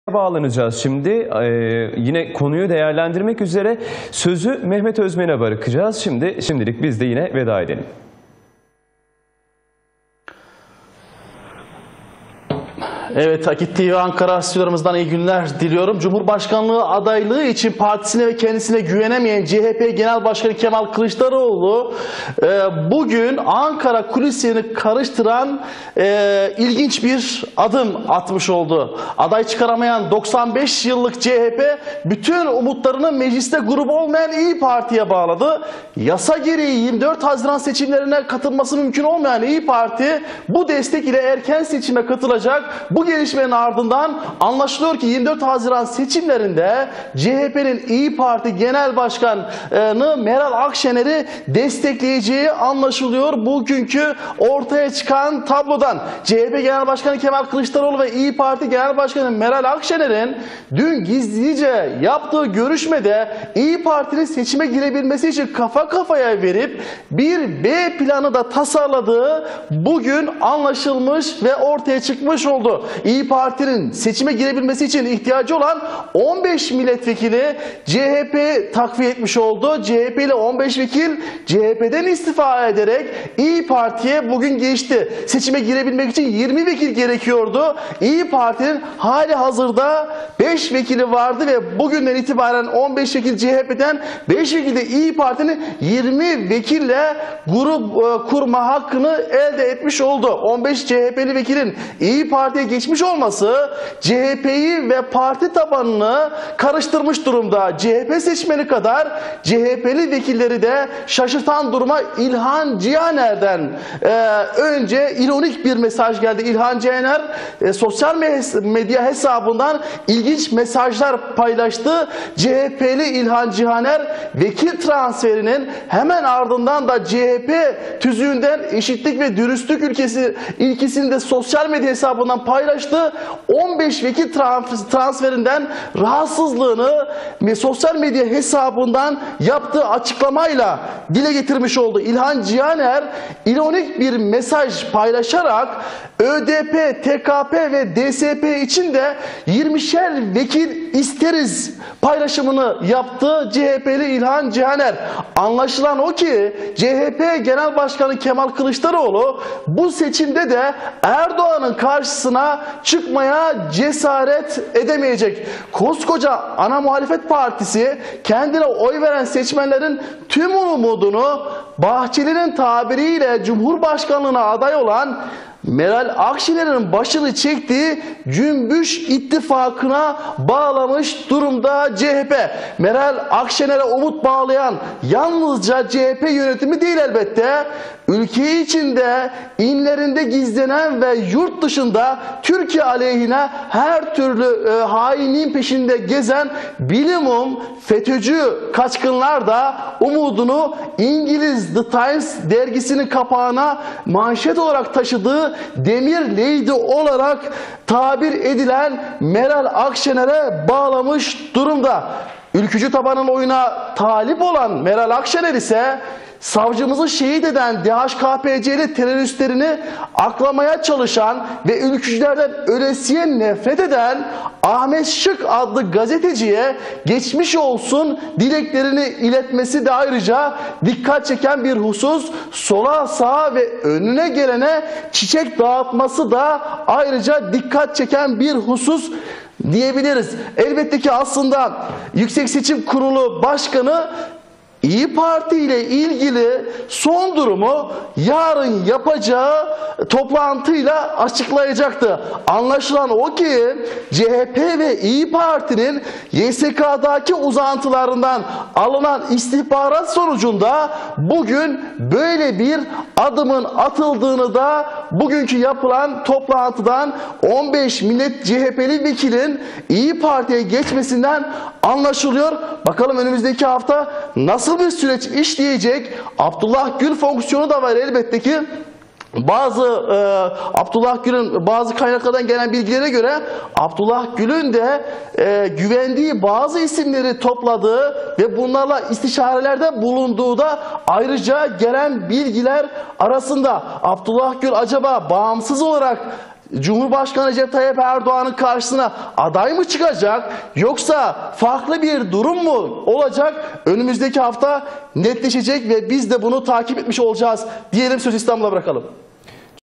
Bağlanacağız şimdi. Yine konuyu değerlendirmek üzere sözü Mehmet Özmen'e bırakacağız. Şimdilik biz de yine veda edelim. Evet, Akit TV Ankara stüdyolarımızdan iyi günler diliyorum. Cumhurbaşkanlığı adaylığı için partisine ve kendisine güvenemeyen CHP Genel Başkanı Kemal Kılıçdaroğlu bugün Ankara kulislerini karıştıran ilginç bir adım atmış oldu. Aday çıkaramayan 95 yıllık CHP bütün umutlarını mecliste grubu olmayan İYİ Parti'ye bağladı. Yasa gereği 24 Haziran seçimlerine katılması mümkün olmayan İYİ Parti bu destek ile erken seçime katılacak. Bu gelişmenin ardından anlaşılıyor ki 24 Haziran seçimlerinde CHP'nin İYİ Parti Genel Başkanı Meral Akşener'i destekleyeceği anlaşılıyor. Bugünkü ortaya çıkan tablodan CHP Genel Başkanı Kemal Kılıçdaroğlu ve İYİ Parti Genel Başkanı Meral Akşener'in dün gizlice yaptığı görüşmede İYİ Parti'nin seçime girebilmesi için kafa kafaya verip bir B planı da tasarladığı bugün anlaşılmış ve ortaya çıkmış oldu. İYİ Parti'nin seçime girebilmesi için ihtiyacı olan 15 milletvekili CHP takviye etmiş oldu. CHP ile 15 vekil CHP'den istifa ederek İYİ Parti'ye bugün geçti. Seçime girebilmek için 20 vekil gerekiyordu. İYİ Parti'nin hali hazırda 5 vekili vardı ve bugünden itibaren 15 vekil CHP'den, 5 vekil de İYİ Parti'nin 20 vekille grup kurma hakkını elde etmiş oldu. 15 CHP'li vekilin İYİ Parti'ye geçmiş olması CHP'yi ve parti tabanını karıştırmış durumda. CHP seçmeni kadar CHP'li vekilleri de şaşırtan duruma İlhan Cihaner'den önce ironik bir mesaj geldi. İlhan Cihaner sosyal medya hesabından ilginç mesajlar paylaştı. CHP'li İlhan Cihaner vekil transferinin hemen ardından da CHP tüzüğünden eşitlik ve dürüstlük ilkesini de sosyal medya hesabından paylaştı. 15 vekil transferinden rahatsızlığını sosyal medya hesabından yaptığı açıklamayla dile getirmiş oldu. İlhan Cihaner ironik bir mesaj paylaşarak ÖDP, TKP ve DSP için de 20'şer vekil isteriz paylaşımını yaptı CHP'li İlhan Cihaner. Anlaşılan o ki CHP Genel Başkanı Kemal Kılıçdaroğlu bu seçimde de Erdoğan'ın karşısına çıkmaya cesaret edemeyecek. Koskoca ana muhalefet partisi kendine oy veren seçmenlerin tüm umudunu Bahçeli'nin tabiriyle Cumhurbaşkanlığına aday olan Meral Akşener'in başını çektiği Cümbüş İttifakı'na bağlamış durumda CHP. Meral Akşener'e umut bağlayan yalnızca CHP yönetimi değil elbette. Ülke içinde, inlerinde gizlenen ve yurt dışında Türkiye aleyhine her türlü hainliğin peşinde gezen bilimum FETÖ'cü kaçkınlar da umudunu İngiliz The Times dergisinin kapağına manşet olarak taşıdığı Demir Lady olarak tabir edilen Meral Akşener'e bağlamış durumda. Ülkücü tabanın oyuna talip olan Meral Akşener ise savcımızı şehit eden DHKPC'li teröristlerini aklamaya çalışan ve ülkücülerden ölesiye nefret eden Ahmet Şık adlı gazeteciye geçmiş olsun dileklerini iletmesi de ayrıca dikkat çeken bir husus. Sola sağa ve önüne gelene çiçek dağıtması da ayrıca dikkat çeken bir husus diyebiliriz. Elbette ki aslında Yüksek Seçim Kurulu Başkanı İYİ Parti ile ilgili son durumu yarın yapacağı toplantıyla açıklayacaktı. Anlaşılan o ki CHP ve İYİ Parti'nin YSK'daki uzantılarından alınan istihbarat sonucunda bugün böyle bir adımın atıldığını da bugünkü yapılan toplantıdan 15 CHP'li vekilin İYİ Parti'ye geçmesinden anlaşılıyor. Bakalım önümüzdeki hafta nasıl bir süreç işleyecek? Abdullah Gül fonksiyonu da var elbette ki. Abdullah Gül'ün bazı kaynaklardan gelen bilgilere göre Abdullah Gül'ün de güvendiği bazı isimleri topladığı ve bunlarla istişarelerde bulunduğu da ayrıca gelen bilgiler arasında. Abdullah Gül acaba bağımsız olarak Cumhurbaşkanı Recep Tayyip Erdoğan'ın karşısına aday mı çıkacak yoksa farklı bir durum mu olacak? Önümüzdeki hafta netleşecek ve biz de bunu takip etmiş olacağız diyelim, söz İstanbul'a bırakalım.